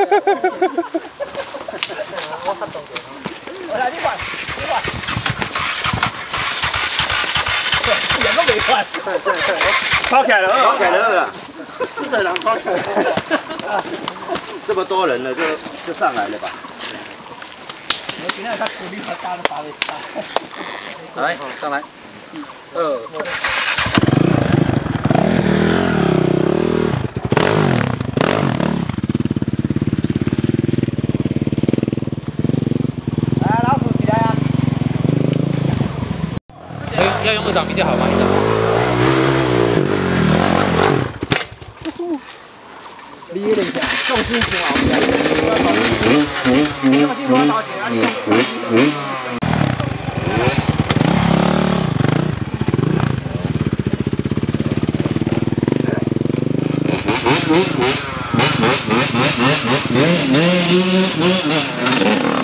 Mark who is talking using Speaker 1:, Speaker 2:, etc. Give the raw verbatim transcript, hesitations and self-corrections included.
Speaker 1: 我来，你换，你换。一点都没换。
Speaker 2: 跑起来了，
Speaker 3: 跑起来了，
Speaker 2: 四个人跑起来了。
Speaker 3: 这么多人了，就就上来了吧。
Speaker 1: 我今天他处理好大的发的大。
Speaker 3: 来，上来。二。
Speaker 1: 来，老鼠起来啊！
Speaker 3: 要用二档比较好吗？一档。
Speaker 1: 离了一下，重心挺好的。重心多少钱啊？你
Speaker 4: Mm-hmm.